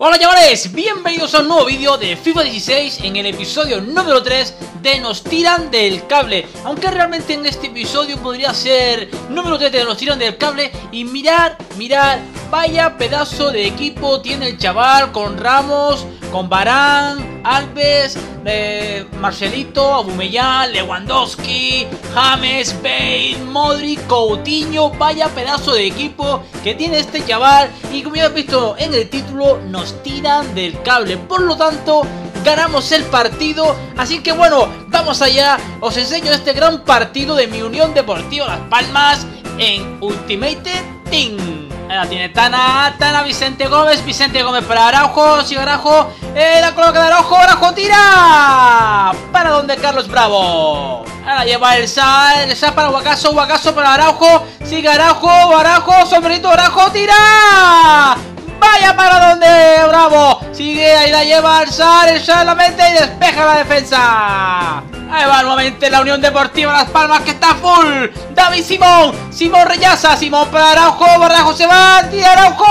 Hola chavales, bienvenidos a un nuevo vídeo de FIFA 16 en el episodio número 3 de Nos tiran del cable. Aunque realmente en este episodio podría ser número 3 de Nos tiran del cable. Y mirad, vaya pedazo de equipo tiene el chaval con Ramos, con Varane, Alves, Marcelito, Aubameyang, Lewandowski, James, Bale, Modric, Coutinho. Vaya pedazo de equipo que tiene este chaval. Y como ya habéis visto en el título, nos tiran del cable. Por lo tanto, ganamos el partido. Así que bueno, vamos allá. Os enseño este gran partido de mi Unión Deportiva Las Palmas en Ultimate Team. Ahí la tiene Tana, Vicente Gómez para Araujo, sigue Araujo, la coloca de Araujo, tira para donde Carlos Bravo. Ahora lleva el Sal para Guacaso para Araujo, sigue Araujo, sombrerito Araujo, tira. Vaya para donde Bravo, sigue, ahí la lleva el Sal la mete y despeja la defensa. Ahí va nuevamente la Unión Deportiva Las Palmas, que está full. David Simón rechaza, Simón para Araujo se va, tira Araujo,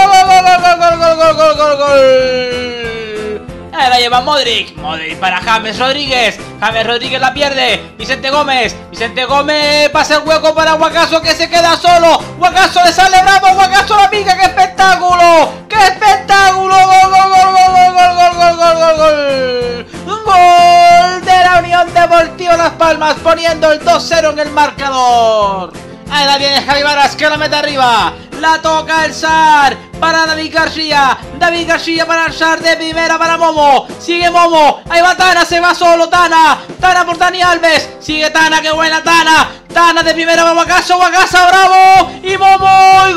gol. Ahí la lleva Modric para James Rodríguez la pierde, Vicente Gómez pasa el hueco para Guacaso, que se queda solo, Guacaso le sale Bravo, Guacaso la pica, ¡qué espectáculo! Gol de la Unión Deportiva Las Palmas, poniendo el 2-0 en el marcador. Ahí la tiene Javi Varas, que la mete arriba, la toca el Sar para David García para el Sar de primera para Momo, sigue Momo, ahí va Tana, se va solo Tana por Dani Alves, sigue Tana, qué buena Tana de primera para Guacaso, Bravo y Momo, y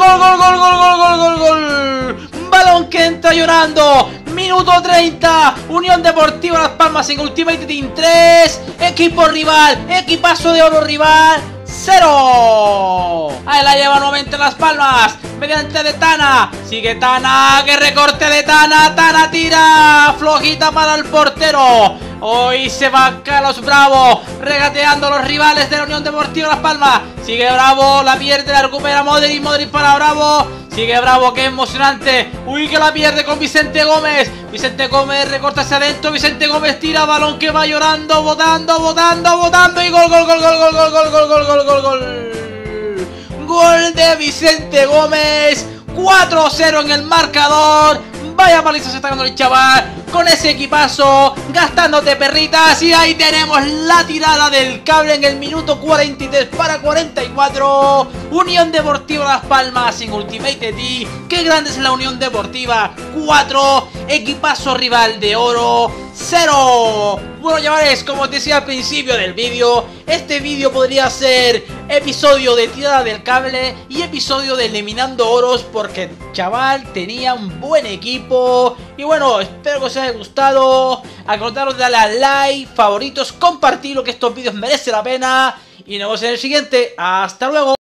gol. Balón que entra llorando, minuto 30, Unión Deportiva Las Palmas en Ultimate Team 3, equipazo de oro rival, 0. Ahí la lleva nuevamente Las Palmas, mediante de Tana, sigue Tana, que recorte de Tana tira, flojita para el portero. Hoy se va Carlos Bravo, regateando a los rivales de la Unión Deportiva Las Palmas. Sigue Bravo, la pierde, la recupera Modric para Bravo. Sigue Bravo, que emocionante. Uy, que la pierde con Vicente Gómez, recorta hacia adentro, Vicente Gómez tira, balón que va llorando, botando y gol. Gol de Vicente Gómez, 4-0 en el marcador. Vaya paliza se está dando el chaval con ese equipazo, gastándote perritas. Y ahí tenemos la tirada del cable en el minuto 43 para 44. Unión Deportiva Las Palmas en Ultimate Team. Qué grande es la Unión Deportiva, 4. Equipazo rival de oro, 0. Bueno chavales, como os decía al principio del vídeo, este vídeo podría ser episodio de tirada del cable y episodio de eliminando oros, porque chaval tenía un buen equipo. Y bueno, espero que os haya gustado. Acordaros de darle a like, favoritos, compartirlo, que estos vídeos merecen la pena. Y nos vemos en el siguiente. Hasta luego.